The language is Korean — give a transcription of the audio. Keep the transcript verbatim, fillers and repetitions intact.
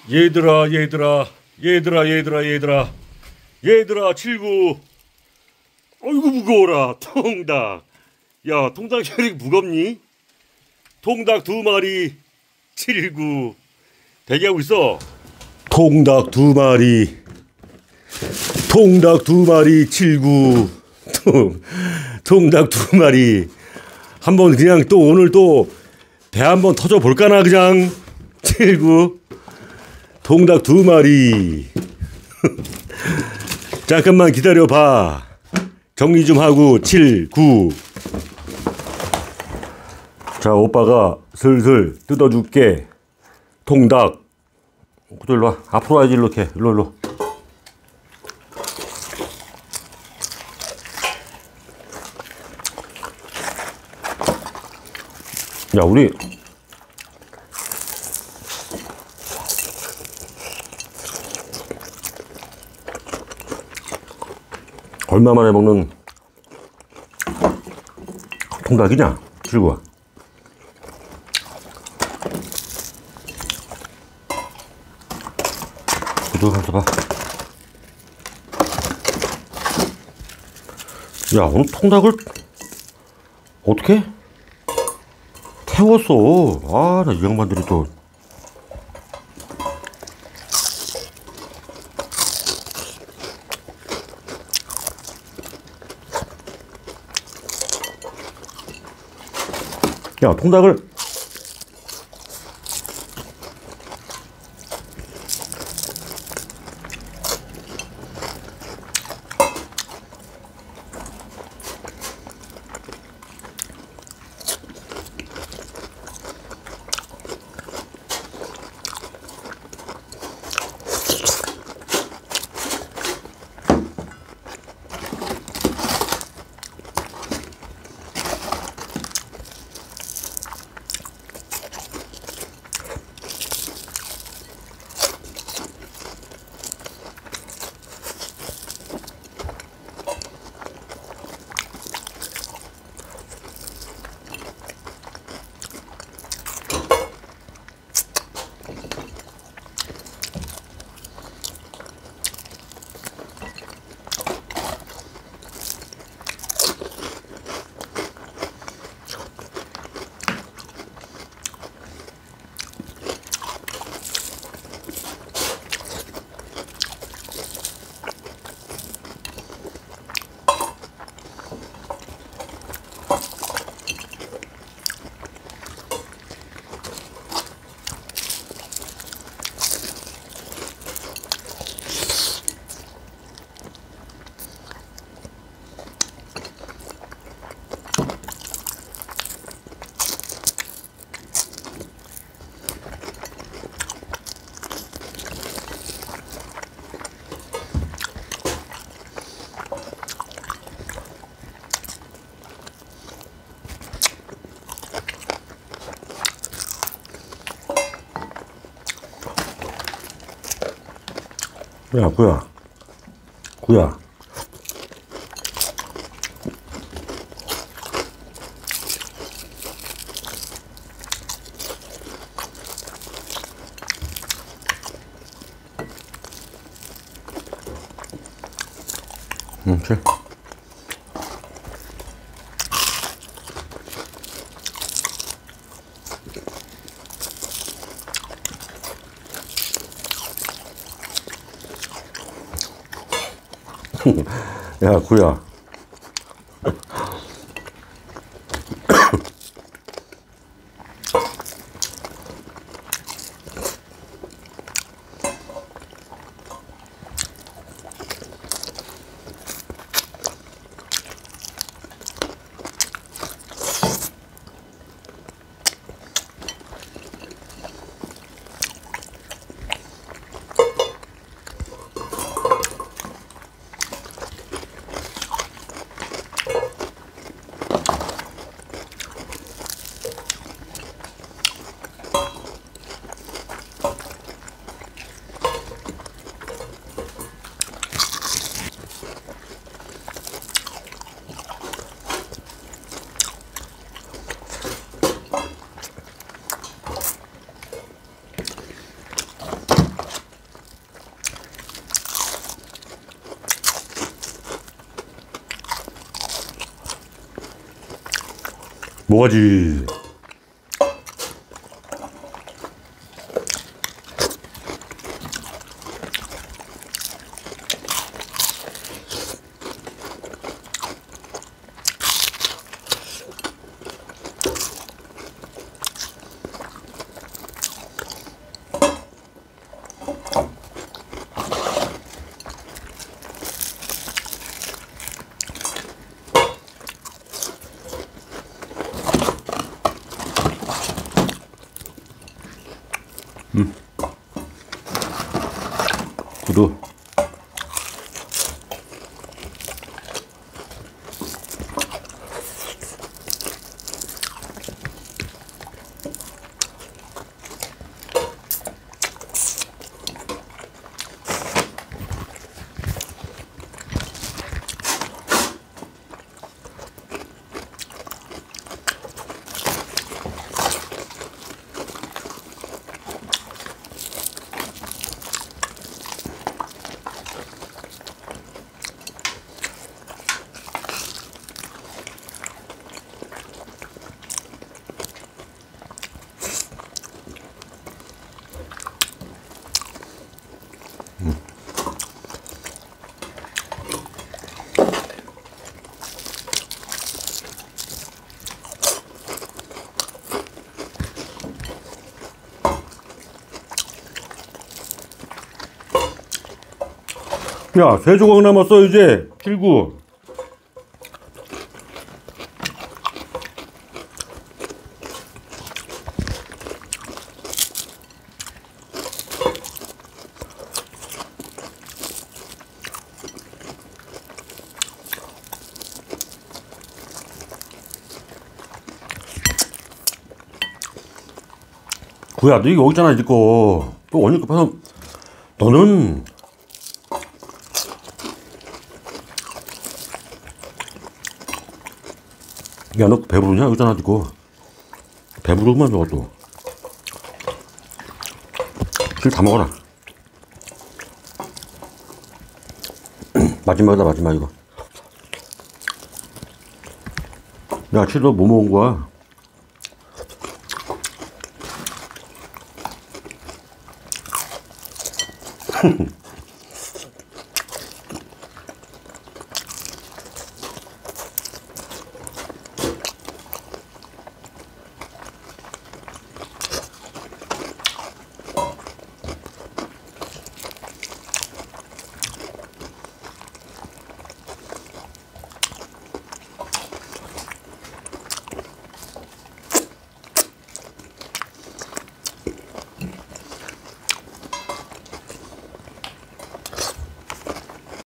얘들아 얘들아 얘들아 얘들아 얘들아 얘들아 칠구. 어이구 무거워라. 통닭. 야, 통닭이 왜 이렇게 무겁니? 통닭 두 마리 칠구. 대기하고 있어. 통닭 두 마리 통닭 두 마리 칠구. 통, 통닭 두 마리. 한번 그냥 또 오늘 또 배 한번 터져 볼까나 그냥. 칠구. 통닭 두 마리. 잠깐만 기다려봐. 정리 좀 하고. 칠구. 자, 오빠가 슬슬 뜯어줄게. 통닭. 일로 와. 앞으로 와야지. 이렇게. 일로 일로. 야, 우리 얼마 만에 먹는 통닭이냐? 칠구야. 이거 한번 봐. 야, 오늘 통닭을 어떻게 태웠어? 아, 나 이 양반들이 또. 야, 통닭을 야, 구야. 구야. 응, 칠. 야, 구야. 뭐가지? 음. 구두. 야, 세 조각 남았어 이제. 칠구. 구야, 너 이거 여기 있잖아, 이제 거. 또 원유 급해서 너는 야, 너 배부르냐? 여기잖아, 이거. 배부르구만, 저것도. 실 다 먹어라. 마지막이다, 마지막, 이거. 야, 실 너 뭐 먹은 거야?